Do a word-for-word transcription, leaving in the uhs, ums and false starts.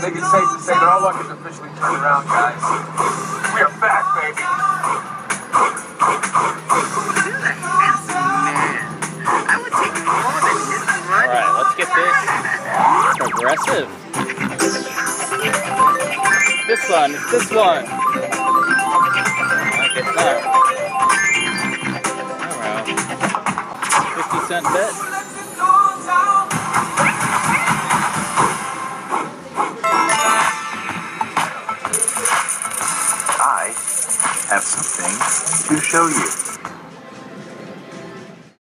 think it's safe to say that our luck is officially turned around, guys. We are back, baby. You're a handsome man. I would take more than his money. Alright, let's get this progressive. This one, it's this one. I get that. Alright. fifty cent bet. I have something to show you.